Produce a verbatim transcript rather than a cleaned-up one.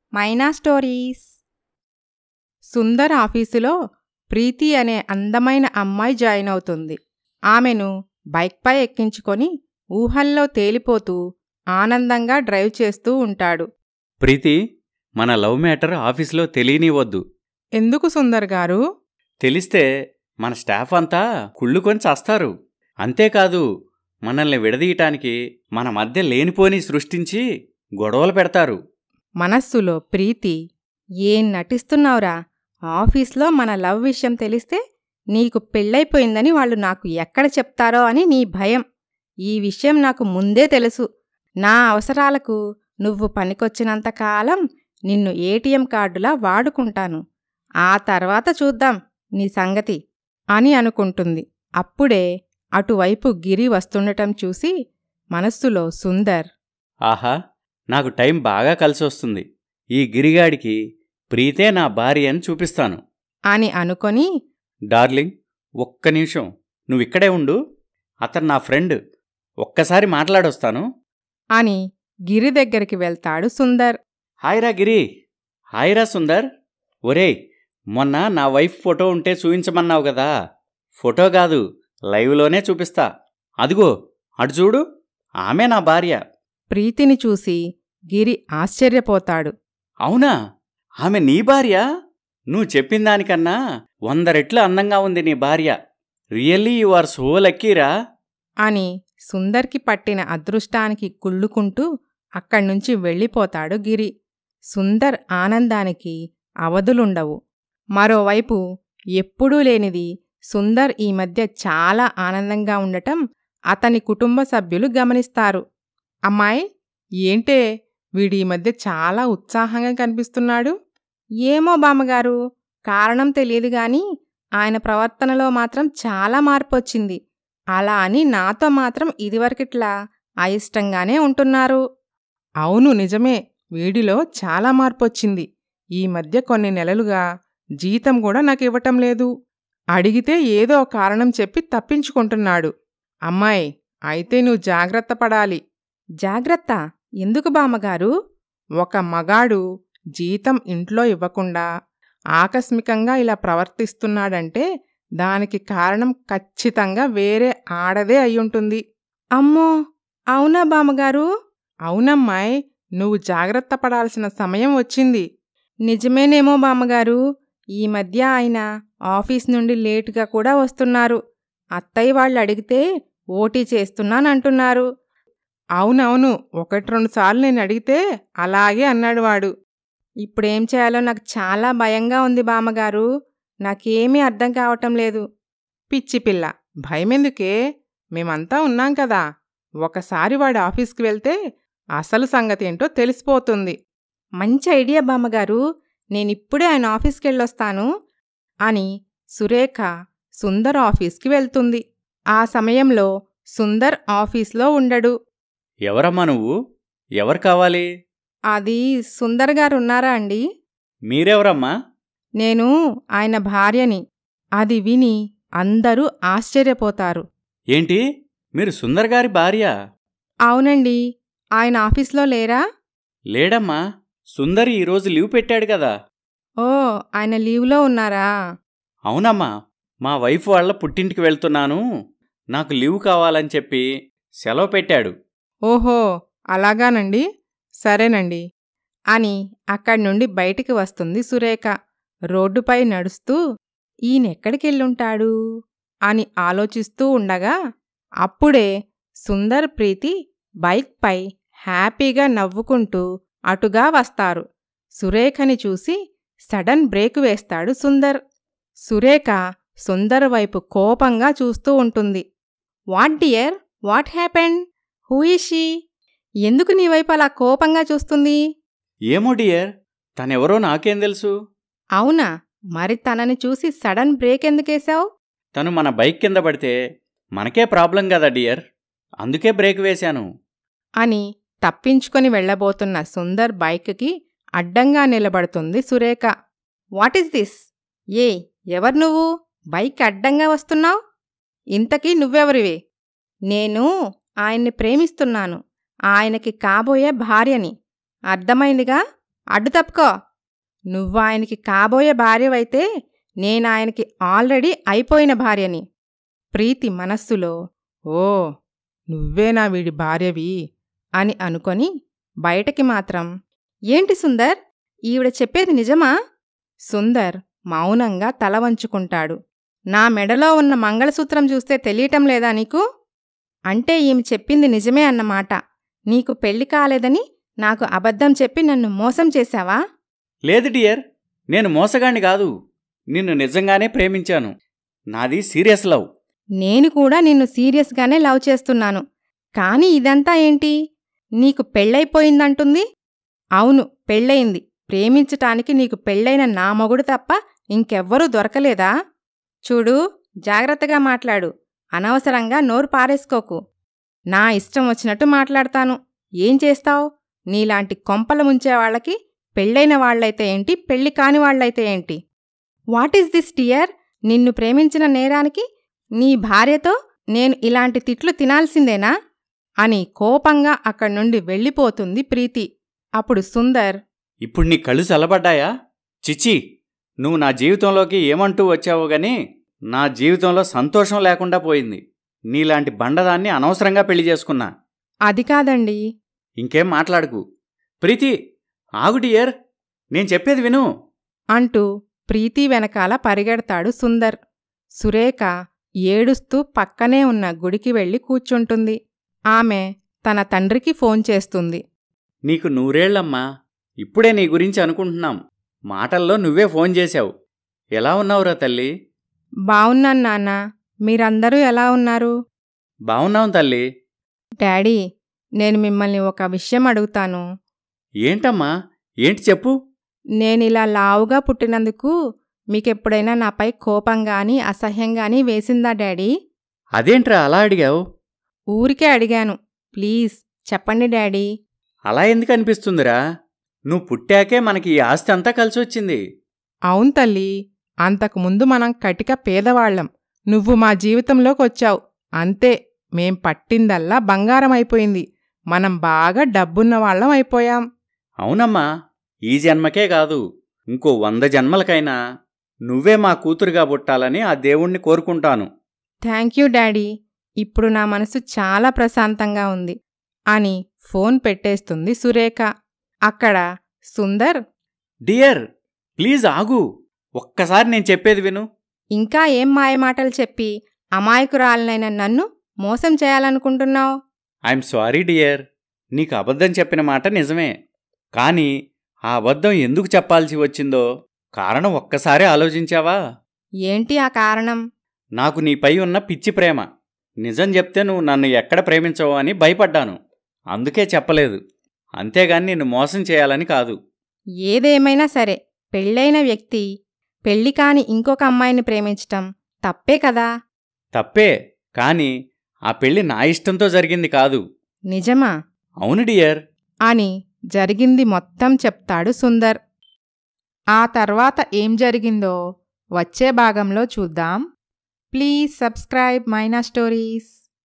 మైనా stories. Sundar ఆఫీసులో ప్రీతి అనే అందమైన అమ్మాయి జాయిన్ అవుతుంది. ఆమెను బైక్పై ఎక్కించుకొని ఊహల్లో తేలిపోతూ ఆనందంగా డ్రైవ్ చేస్తూ ఉంటాడు. ప్రీతి, మన లవ్ మ్యాటర్ ఆఫీసులో తెలియనివ్వద్దు. ఎందుకు సుందర్ గారు? తెలిస్తే మన స్టాఫ్ అంతా కుళ్ళుకొని చస్తారు. అంతేకాదు, మనల్ని విడదీయటానికి మన మధ్య లేనిపోని సృష్టించి గొడవలు పెడతారు. మనస్సులో ప్రీతి, ఏం నటిస్తున్నావురా? ఆఫీస్లో మన లవ్ విషయం తెలిస్తే నీకు పెళ్ళైపోయిందని వాళ్ళు నాకు ఎక్కడ చెప్తారో అని నీ భయం. ఈ విషయం నాకు ముందే తెలుసు. నా అవసరాలకు నువ్వు పనికొచ్చినంతకాలం నిన్ను ఏటీఎం కార్డులా వాడుకుంటాను. ఆ తర్వాత చూద్దాం నీ సంగతి అని అనుకుంటుంది. అప్పుడే అటువైపు గిరి వస్తుండటం చూసి మనస్సులో సుందర్, ఆహా, నాకు టైం బాగా కలిసొస్తుంది. ఈ గిరిగాడికి ప్రీతే నా భార్య అని చూపిస్తాను అని అనుకొని, డార్లింగ్, ఒక్క నిమిషం నువ్విక్కడే ఉండు. అతను నా ఫ్రెండ్, ఒక్కసారి మాట్లాడొస్తాను అని గిరి దగ్గరికి వెళ్తాడు సుందర్. హాయ్రా గిరి. హాయ్రా సుందర్. ఒరేయ్, మొన్న నా వైఫ్ ఫోటో ఉంటే చూపించమన్నావు కదా. ఫోటో కాదు, లైవ్లోనే చూపిస్తా. అదిగో అటు చూడు, ఆమె నా భార్య. ప్రీతిని చూసి గిరి ఆశ్చర్యపోతాడు. అవునా? ఆమె నీ భార్య? నువ్వు చెప్పిన దానికన్నా వంద రెట్లు అందంగా ఉంది నీ భార్య. రియల్లీ యు ఆర్ సో లక్కీరా అని సుందర్కి పట్టిన అదృష్టానికి కుళ్ళుకుంటూ అక్కడ్నుంచి వెళ్ళిపోతాడు గిరి. సుందర్ ఆనందానికి అవధులుండవు. మరోవైపు ఎప్పుడూ లేనిది సుందర్ ఈ మధ్య చాలా ఆనందంగా ఉండటం అతని కుటుంబ సభ్యులు గమనిస్తారు. అమ్మాయ్, ఏంటే వీడి ఈ మధ్య చాలా ఉత్సాహంగా కనిపిస్తున్నాడు? ఏమో బామ్మగారు, కారణం తెలియదుగాని ఆయన ప్రవర్తనలో మాత్రం చాలా మార్పొచ్చింది. అలా అని నాతో మాత్రం ఇదివరకిట్లా అయిష్టంగానే ఉంటున్నారు. అవును, నిజమే, వీడిలో చాలా మార్పొచ్చింది. ఈ మధ్య కొన్ని నెలలుగా జీతం కూడా నాకివ్వటం లేదు. అడిగితే ఏదో కారణం చెప్పి తప్పించుకుంటున్నాడు. అమ్మాయి, అయితే నువ్వు జాగ్రత్త పడాలి. జాగ్రత్త? ఎందుకు బామ్మగారు? ఒక మగాడు జీతం ఇంట్లో ఇవ్వకుండా ఆకస్మికంగా ఇలా ప్రవర్తిస్తున్నాడంటే దానికి కారణం ఖచ్చితంగా వేరే ఆడదే అయ్యుంటుంది. అమ్మో, అవునా బామ్మగారు? అవునమ్మాయ్, నువ్వు జాగ్రత్త పడాల్సిన సమయం వచ్చింది. నిజమేనేమో బామ్మగారు. ఈ మధ్య ఆయన ఆఫీస్ నుండి లేటుగా కూడా వస్తున్నారు. అత్తయ్య వాళ్ళు అడిగితే ఓటీ చేస్తున్నానంటున్నారు. అవునవును, ఒకటి రెండు సార్లు నేను అడిగితే అలాగే అన్నాడు వాడు. ఇప్పుడేం చేయాలో నాకు చాలా భయంగా ఉంది బామ్మగారు. నాకేమీ అర్థం కావటం లేదు. పిచ్చిపిల్ల, భయమెందుకే? మేమంతా ఉన్నాం కదా. ఒకసారి వాడి ఆఫీస్కి వెళ్తే అసలు సంగతేంటో తెలిసిపోతుంది. మంచి ఐడియా బామ్మగారు, నేనిప్పుడే ఆయన ఆఫీస్కెళ్ళొస్తాను అని సురేఖ సుందర్ ఆఫీస్కి వెళ్తుంది. ఆ సమయంలో సుందర్ ఆఫీస్లో ఉండడు. ఎవరమ్మా నువ్వు? ఎవరు కావాలి? అది సుందర్ గారున్నారా అండి? మీరెవరమ్మా? నేను ఆయన భార్యని. అది విని అందరూ ఆశ్చర్యపోతారు. ఏంటి, మీరు సుందర్ గారి భార్య? అవునండి. ఆయన ఆఫీస్లో లేరా? లేడమ్మా, సుందర్ ఈరోజు లీవ్ పెట్టాడు కదా. ఓ, ఆయన లీవ్లో ఉన్నారా? అవునమ్మా, మా వైఫ్ వాళ్ళ పుట్టింటికి వెళ్తున్నాను, నాకు లీవ్ కావాలని చెప్పి సెలవు పెట్టాడు. ఓహో, అలాగానండి, సరేనండి అని అక్కడి నుండి బయటికి వస్తుంది సురేఖ. రోడ్డుపై నడుస్తూ ఈయనెక్కడికెళ్ళుంటాడు అని ఆలోచిస్తూ ఉండగా అప్పుడే సుందర్ ప్రీతి బైక్పై హ్యాపీగా నవ్వుకుంటూ అటుగా వస్తారు. సురేఖని చూసి సడన్ బ్రేకు వేస్తాడు సుందర్. సురేఖ సుందర్ వైపు కోపంగా చూస్తూ ఉంటుంది. What dear, what happened? Who is she? ఎందుకు నీ వైపు అలా కోపంగా చూస్తుంది? ఏమో డియర్, తనెవరో నాకేం తెలుసు. అవునా? మరి తనని చూసి సడన్ బ్రేక్ ఎందుకేశావు? తను మన బైక్ కింద పడితే మనకే ప్రాబ్లం కదా డియర్, అందుకే బ్రేక్ వేశాను అని తప్పించుకొని వెళ్లబోతున్న సుందర్ బైక్కి అడ్డంగా నిలబడుతుంది సురేఖ. What is this? ఏ, ఎవరు నువ్వు? బైక్ అడ్డంగా వస్తున్నావు? ఇంతకీ నువ్వెవరివి? నేను ఆయన్ని ప్రేమిస్తున్నాను. ఆయనకి కాబోయే భార్యని. అర్థమైందిగా? అడ్డు తప్పుకో. నువ్వాయనికి కాబోయే భార్యవైతే నేనాయనకి ఆల్రెడీ అయిపోయిన భార్యని. ప్రీతి మనస్సులో ఓ నువ్వేనా వీడి భార్యవి అని అనుకొని బయటకి మాత్రం ఏంటి సుందర్, ఈవిడ చెప్పేది నిజమా? సుందర్ మౌనంగా తల వంచుకుంటాడు. నా మెడలో ఉన్న మంగళసూత్రం చూస్తే తెలియటం లేదా నీకు? అంటే ఈమె చెప్పింది నిజమే అన్నమాట. నీకు పెళ్లి కాలేదని నాకు అబద్ధం చెప్పి నన్ను మోసం చేశావా? లేదు డియర్, నేను మోసగాణ్ణి కాదు. నిన్ను నిజంగానే ప్రేమించాను. నాది సీరియస్ లవ్. నేను కూడా నిన్ను సీరియస్గానే లవ్ చేస్తున్నాను. కాని ఇదంతా ఏంటి? నీకు పెళ్ళైపోయిందంటుంది. అవును, పెళ్ళయింది. ప్రేమించటానికి నీకు పెళ్ళైన నా మొగుడు తప్ప ఇంకెవ్వరూ దొరకలేదా? చూడు, జాగ్రత్తగా మాట్లాడు. అనవసరంగా నోరు పారేసుకోకు. నా ఇష్టం వచ్చినట్టు మాట్లాడతాను. ఏం చేస్తావ్? నీలాంటి కొంపలు ముంచేవాళ్లకి పెళ్ళైన వాళ్లైతే ఏంటి, పెళ్లి కానివాళ్లైతే ఏంటి? What is this dear? నిన్ను ప్రేమించిన నేరానికి నీ భార్యతో నేను ఇలాంటి తిట్లు తినాల్సిందేనా? అని కోపంగా అక్కడ్నుండి వెళ్ళిపోతుంది ప్రీతి. అప్పుడు సుందర్, ఇప్పుడు నీ కళ్ళు చల్లబడ్డాయా? చిచ్చి, నువ్వు నా జీవితంలోకి ఏమంటూ వచ్చావో గాని నా జీవితంలో సంతోషం లేకుండా పోయింది. నీలాంటి బండదాన్ని అనవసరంగా పెళ్లి చేసుకున్నా. అది కాదండి. ఇంకేం మాట్లాడుకు. ప్రీతి, ఆగు డియర్, నేను చెప్పేది విను అంటూ ప్రీతి వెనకాల పరిగెడతాడు సుందర్. సురేఖ ఏడుస్తూ పక్కనే ఉన్న గుడికి వెళ్ళి కూర్చుంటుంది. ఆమె తన తండ్రికి ఫోన్ చేస్తుంది. నీకు నూరేళ్లమ్మా. ఇప్పుడే నీ గురించి అనుకుంటున్నాం. మాటల్లో నువ్వే ఫోన్ చేశావు. ఎలా ఉన్నావురా తల్లి? బావున్నాను నాన్నా. మీరందరూ ఎలా ఉన్నారు? బావున్నాం తల్లి. డాడీ, నేను మిమ్మల్ని ఒక విషయం అడుగుతాను. ఏంటమ్మా? ఏంటి చెప్పు. నేనిలా లావుగా పుట్టినందుకు మీకెప్పుడైనా నాపై కోపంగాని అసహ్యంగాని వేసిందా డాడీ? అదేంట్రా అలా అడిగావు? ఊరికే అడిగాను. ప్లీజ్ చెప్పండి డాడీ. అలా ఎందుకు అనిపిస్తుందిరా? నువ్వు పుట్టాకే మనకి ఈ ఆస్తి అంతా కలిసొచ్చింది. అవును తల్లి, అంతకుముందు మనం కటిక పేదవాళ్లం. నువ్వు మా జీవితంలోకొచ్చావు. అంతే, మేం పట్టిందల్లా బంగారం అయిపోయింది. మనం బాగా డబ్బున్నవాళ్లం అయిపోయాం. అవునమ్మా, ఈ జన్మకే కాదు, ఇంకో వంద జన్మలకైనా నువ్వే మా కూతురుగా పుట్టాలని ఆ దేవుణ్ణి కోరుకుంటాను. Thank you daddy. ఇప్పుడు నా మనసు చాలా ప్రశాంతంగా ఉంది అని ఫోన్ పెట్టేస్తుంది సురేఖ. అక్కడ సుందర్, డియర్ ప్లీజ్ ఆగు. ఒక్కసారి నేను చెప్పేది విను. ఇంకా ఏం మాయమాటలు చెప్పి అమాయకురాలనైన నన్ను మోసం చేయాలనుకుంటున్నావు? I'm sorry dear. నీకు అబద్ధం చెప్పిన మాట నిజమే. కానీ ఆ అబద్ధం ఎందుకు చెప్పాల్సి వచ్చిందో కారణం ఒక్కసారి ఆలోచించావా? ఏంటి ఆ కారణం? నాకు నీపై ఉన్న పిచ్చి ప్రేమ. నిజం చెప్తే నువ్వు నన్ను ఎక్కడ ప్రేమించవో అని భయపడ్డాను. అందుకే చెప్పలేదు. అంతేగాని నిన్ను మోసం చేయాలని కాదు. ఏదేమైనా సరే, పెళ్ళైన వ్యక్తి పెళ్లి కాని ఇంకొక అమ్మాయిని ప్రేమించటం తప్పే కదా? తప్పే, కాని ఆ పెళ్లి నా ఇష్టంతో జరిగింది కాదు. నిజమా? అవును డియర్ అని జరిగింది మొత్తం చెప్తాడు సుందర్. ఆ తర్వాత ఏం జరిగిందో వచ్చే భాగంలో చూద్దాం. Please subscribe Maina stories.